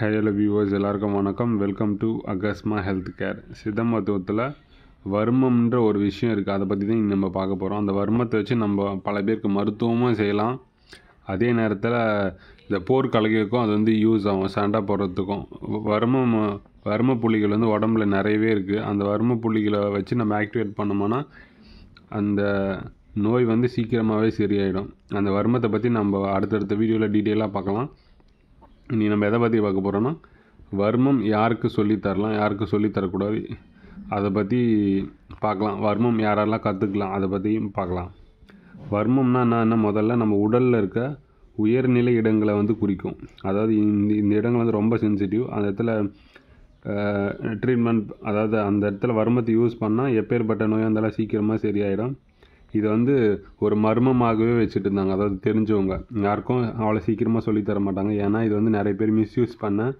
Hello viewers, எல்லாருக்கும் வணக்கம். Welcome to அகஸ்மா ஹெல்த் கேர். சித்த மருத்துவத்தில் வர்மம்ன்ற ஒரு விஷயம் இருக்குது. அதை பற்றி தான் நம்ம பார்க்க போகிறோம். அந்த வர்மத்தை வச்சு நம்ம பல பேருக்கு மருத்துவமும் செய்யலாம். அதே நேரத்தில் இந்த போர்க்கலைகளுக்கும் அது வந்து யூஸ் ஆகும், சண்டை போடுறதுக்கும். வர்ம புள்ளிகள் வந்து உடம்புல நிறையவே இருக்குது. அந்த வர்ம புள்ளிகளை வச்சு நம்ம ஆக்டிவேட் பண்ணோம்னா அந்த நோய் வந்து சீக்கிரமாகவே சரியாயிடும். அந்த வர்மத்தை பற்றி நம்ம அடுத்தடுத்த வீடியோவில் டீட்டெயிலாக பார்க்கலாம். இனி நம்ம எதை பற்றி பார்க்க போகிறோன்னா, வர்மம் யாருக்கு சொல்லித்தரலாம், யாருக்கு சொல்லித்தரக்கூடாது, அதை பற்றி பார்க்கலாம். வர்மம் யாரெல்லாம் கற்றுக்கலாம், அதை பற்றியும் பார்க்கலாம். வர்மம்னா என்ன? முதல்ல நம்ம உடலில் இருக்க உயர்நிலை இடங்களை வந்து குறிக்கும். அதாவது இந்த இடங்கள் வந்து ரொம்ப சென்சிட்டிவ். அந்த இடத்துல ட்ரீட்மெண்ட், அதாவது அந்த இடத்துல வர்மத்தை யூஸ் பண்ணால் எப்பேற்பட்ட நோயாக இருந்தாலும் சீக்கிரமாக சரியாயிடும். இதை வந்து ஒரு மர்மமாகவே வச்சுட்டு இருந்தாங்க. அதாவது தெரிஞ்சவங்க யாருக்கும் அவ்வளோ சீக்கிரமாக சொல்லித்தர மாட்டாங்க. ஏன்னா இது வந்து நிறைய பேர் மிஸ்யூஸ்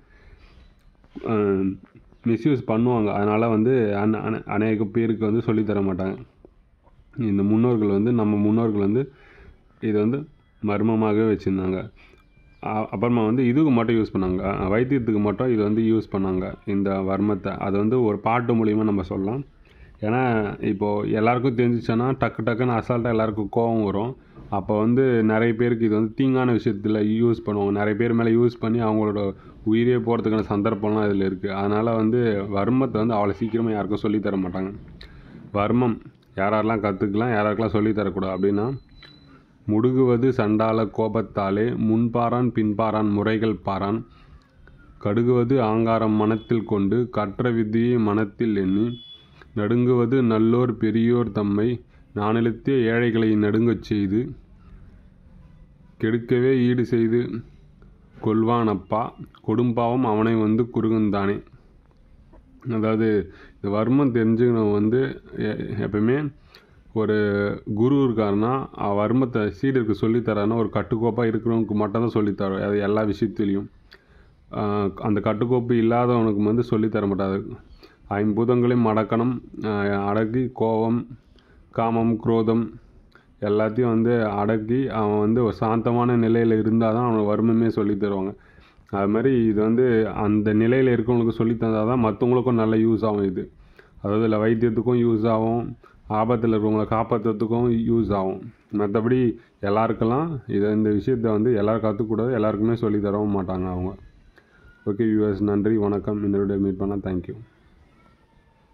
பண்ணுவாங்க. அதனால் வந்து அநேக பேருக்கு வந்து சொல்லித்தர மாட்டாங்க. இந்த முன்னோர்கள் வந்து நம்ம முன்னோர்கள் வந்து இதை வந்து மர்மமாகவே வச்சுருந்தாங்க. அப்புறமா வந்து இதுக்கு மட்டும் யூஸ் பண்ணாங்க, வைத்தியத்துக்கு மட்டும் இது வந்து யூஸ் பண்ணாங்க இந்த வர்மத்தை. அது வந்து ஒரு பாட்டு மூலிமா நம்ம சொல்லலாம். ஏன்னா இப்போது எல்லாருக்கும் தெரிஞ்சிச்சோன்னா டக்குன்னு அசால்ட்டாக எல்லாருக்கும் கோபம் வரும். அப்போ வந்து நிறைய பேருக்கு இது வந்து தீங்கான விஷயத்தில் யூஸ் பண்ணுவாங்க. நிறைய பேர் மேலே யூஸ் பண்ணி அவங்களோட உயிரே போகிறதுக்கான சந்தர்ப்பம்லாம் இதில் இருக்குது. அதனால் வந்து வர்மத்தை வந்து அவ்வளோ சீக்கிரமாக யாருக்கும் சொல்லித்தர மாட்டாங்க. வர்மம் யாரெல்லாம் கற்றுக்கலாம், யாருக்கெல்லாம் சொல்லித்தரக்கூடாது அப்படின்னா, முடுகுவது சண்டால கோபத்தாலே முன்பாரான் பின்பாரான் முறைகள் பாரான், கடுகுவது ஆங்காரம் மனத்தில் கொண்டு கற்ற விதியை மனத்தில் எண்ணி, நடுங்குவது நல்லோர் பெரியோர் தம்மை நானிலத்தே ஏழைகளை நடுங்கச் செய்து, கெடுக்கவே ஈடு செய்து கொள்வானப்பா கொடும்பாவம் அவனை வந்து குறுகுந்தானே. அதாவது இந்த வர்மம் தெரிஞ்சுக்கணும் வந்து எப்பவுமே ஒரு குரு இருக்காருன்னா வர்மத்தை சீடருக்கு சொல்லித்தராருன்னா ஒரு கட்டுக்கோப்பாக இருக்கிறவனுக்கு மட்டும்தான் சொல்லித்தரோம். அது எல்லா விஷயத்துலேயும். அந்த கட்டுக்கோப்பு இல்லாதவனுக்கு வந்து சொல்லித்தர மாட்டாது. ஐம்பூதங்களையும் அடக்கி கோபம், காமம், குரோதம் எல்லாத்தையும் வந்து அடக்கி அவன் வந்து ஒரு சாந்தமான நிலையில் இருந்தால் தான் அவனுக்கு வர்மமே சொல்லி தருவாங்க. அது மாதிரி இது வந்து அந்த நிலையில் இருக்கவங்களுக்கு சொல்லி தந்தால் தான் மற்றவங்களுக்கும் நல்ல யூஸ் ஆகும். இது அதாவது இல்லை வைத்தியத்துக்கும் யூஸ் ஆகும், ஆபத்தில் இருக்கிறவங்களை காப்பாற்றுறதுக்கும் யூஸ் ஆகும். மற்றபடி எல்லாருக்கெல்லாம் இந்த விஷயத்தை வந்து எல்லோரும் கற்றுக்கூடாது, எல்லாருக்குமே சொல்லி தரவும் மாட்டாங்க அவங்க. ஓகே வியூவர்ஸ், நன்றி, வணக்கம். இன்னொரு மீட் பண்ணால் தேங்க்யூ.